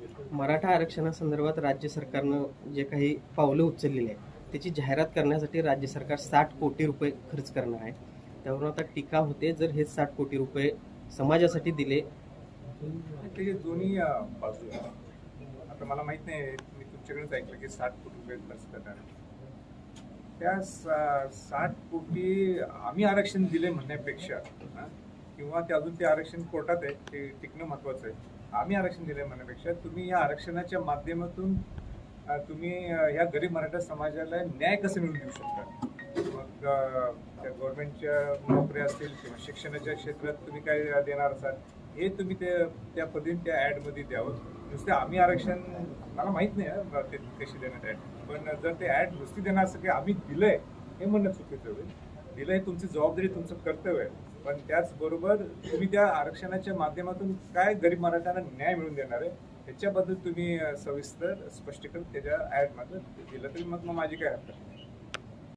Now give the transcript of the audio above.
मराठा आरक्षणासंदर्भात राज्य सरकारनं जे काही पावलं उचललेली आहेत त्याची जाहिरात करण्यासाठी राज्य सरकार 60 कोटी रुपये खर्च करणार आहे. त्यावरून आता टीका होते, जर हे 60 कोटी रुपये समाजासाठी दिले. त्याचे दोन्ही बाजू आहेत. आता मला माहित नाही, मी तुमच्याकडेच ऐकलं की 60 कोटी रुपये खर्च करणार. त्या 60 कोटी आम्ही आरक्षण दिले म्हणण्यापेक्षा किंवा ते अजून ते आरक्षण कोर्टात आहे, ते टिकणं महत्वाचं आहे. आम्ही आरक्षण दिले म्हणण्यापेक्षा तुम्ही या आरक्षणाच्या माध्यमातून तुम्ही या गरीब मराठा समाजाला न्याय कसं मिळवून देऊ शकता. मग त्या गव्हर्नमेंटच्या नोकऱ्या असतील किंवा शिक्षणाच्या क्षेत्रात तुम्ही काय देणार असाल, हे तुम्ही त्या पद्धतीने त्या ॲडमध्ये द्यावं. नुसते आम्ही आरक्षण मला माहीत नाही ते कशी देण्यात ॲड, पण जर ते ॲड नुसती देणार असं की आम्ही दिलंय हे म्हणणं चुकीचं होईल. दिलंय तुमची जबाबदारी, तुमचं कर्तव्य आहे, पण त्याचबरोबर तुम्ही त्या आरक्षणाच्या माध्यमातून काय गरीब मराठ्यांना न्याय मिळवून देणार आहे ह्याच्याबद्दल तुम्ही सविस्तर स्पष्टीकरण त्याच्या ॲडमध्ये दिलं तरी मग माझी काय हरकत नाही.